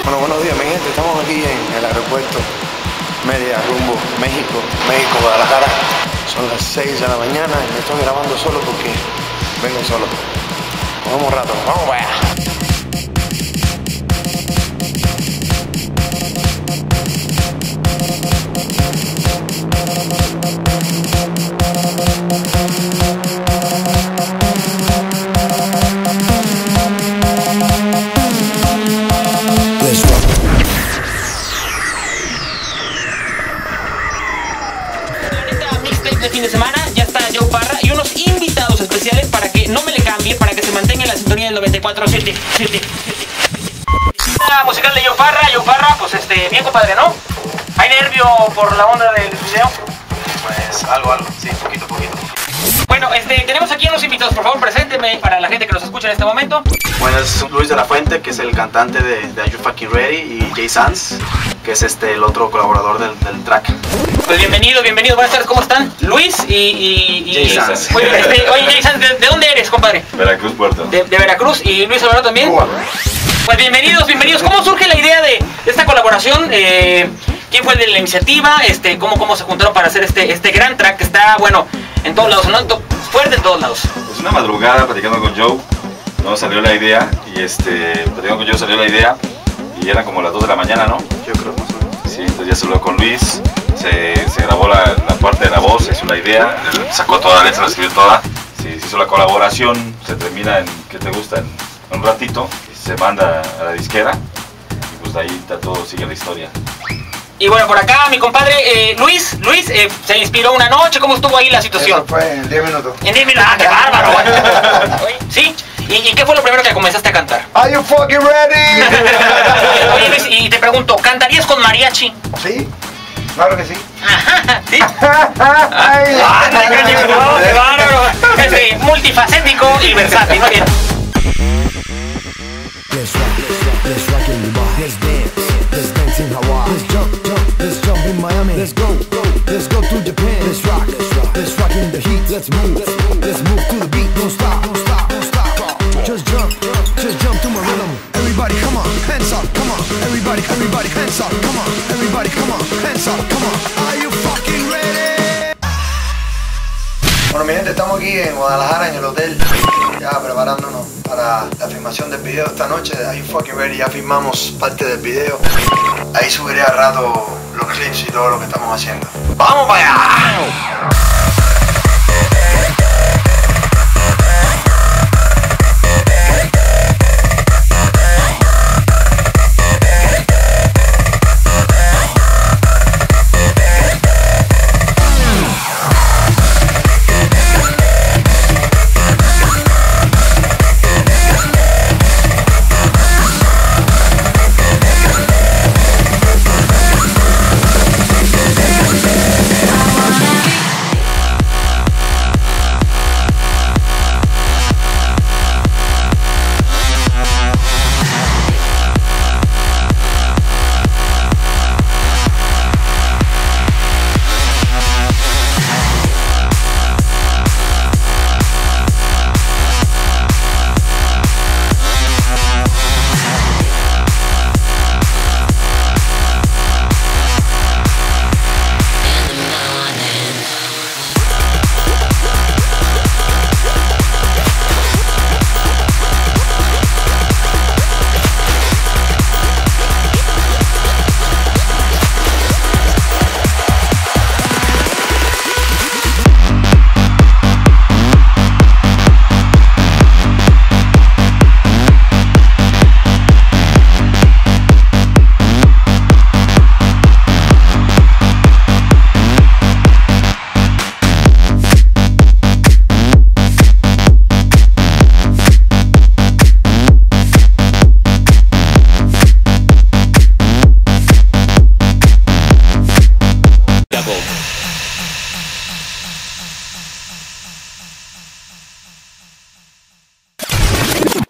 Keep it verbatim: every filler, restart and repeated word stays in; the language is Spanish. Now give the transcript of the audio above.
Bueno, buenos días, mi gente. Estamos aquí en el aeropuerto Mérida, rumbo México, México, Guadalajara. Son las seis de la mañana y me estoy grabando solo porque vengo solo. Nos vemos un rato. ¡Vamos para allá! De fin de semana, ya está Joe Parra y unos invitados especiales para que no me le cambie, para que se mantenga en la sintonía del noventa y cuatro punto siete. La musical de Joe Parra, Joe Parra, pues este, bien compadre, ¿no? ¿Hay nervio por la onda del video? Pues algo, algo, sí, poquito, poquito. Bueno, este, tenemos aquí a unos invitados, por favor, presénteme para la gente que nos escucha en este momento. Bueno, es Luis de la Fuente, que es el cantante de, de Are You Fucking Ready, y Jay Sanz, que es este, el otro colaborador del, del track. Pues bienvenido, bienvenido, buenas tardes, ¿cómo están? Luis y... y, y Jay Sanz. Oye, este, oye, Jay Sanz, ¿de, ¿de dónde eres, compadre? Veracruz, Puerto. De, de Veracruz, y Luis Alvarado también. Cuba. Pues bienvenidos, bienvenidos. ¿Cómo surge la idea de, de esta colaboración? Eh, ¿Quién fue el de la iniciativa? Este, ¿cómo, ¿Cómo se juntaron para hacer este, este gran track que está, bueno, en todos lados, ¿no? Fuerte en todos lados? Pues una madrugada platicando con Joe, no salió la idea, y este, platicando con Joe salió la idea, y eran como las dos de la mañana, ¿no? Yo creo más o menos. Sí, entonces ya se habló con Luis, se, se grabó la, la parte de la voz, se hizo la idea, él sacó toda la letra, la escribió toda, se, se hizo la colaboración, se termina en, ¿qué te gusta? En, en un ratito, y se manda a la disquera, y pues de ahí está todo, sigue la historia. Y bueno, por acá mi compadre eh, Luis, Luis eh, se inspiró una noche, ¿cómo estuvo ahí la situación? Eso fue en diez minutos. En diez minutos, ¡ah, qué bárbaro! Oye, ¿sí? ¿Y, ¿Y qué fue lo primero que comenzaste a cantar? Are you fucking ready? Oye Luis, y te pregunto, ¿cantarías con mariachi? Sí, claro que sí. Ajá, ¿sí? Ay. ¡Ah, qué bárbaro! Este, multifacético y versátil, muy bien. Let's rock, let's rock, let's rock in Dubai. Let's dance, let's dance in Hawaii. Let's jump, jump, let's jump in Miami. Let's go, go, let's go to Japan. Let's rock, let's rock, let's rock in the heat. Let's move, let's move, let's move to the beat. Don't stop, don't stop, don't stop. Just jump, just jump to my rhythm. Everybody, come on, hands up, come on. Everybody, everybody, hands up, come on. Everybody, come on, hands up, come on. Are you fucking ready? Bueno, mi gente, estamos aquí en Guadalajara, en el hotel, ya preparándonos para la filmación del video esta noche de Are You Fucking Ready. Ya filmamos parte del video. Ahí subiré al rato los clips y todo lo que estamos haciendo. ¡Vamos para allá!